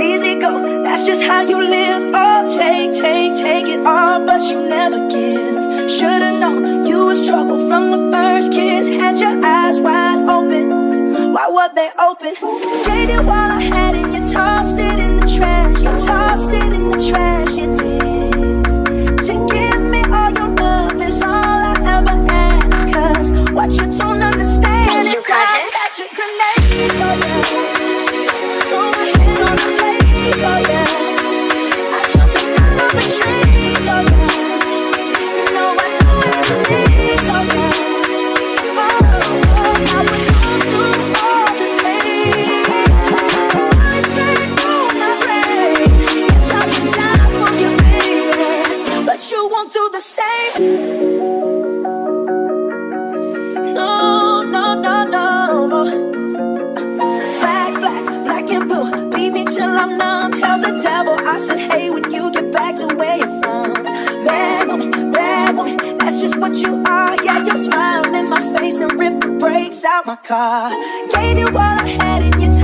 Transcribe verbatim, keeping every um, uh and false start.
easy go, that's just how you live. Oh, take, take, take it all, but you never give. Should've known you was trouble from the first kiss. Had your eyes wide open, why were they open? Gave you all I had and you tossed it in the trash. You tossed it in the trash, you did. To give me all your love is all I ever ask. Cause what you don't understand is how that you grenade, oh yeah. Throw a hand on the blade, oh yeah. I jumped out of a tree, oh yeah. You know I do what you need, oh yeah. Oh, oh, I was going through all this pain. Till the bullets came through my brain. Yes, I can die for you, baby, but you won't do the same. No, no, no, no. Black, black, black and blue. Beat me till I'm numb. Tell the devil I said, hey, when you get back to where you're from. Bad woman, bad woman, that's just what you are. Yeah, your smile in my face, then rip the brakes out my car. Gave you all I had and you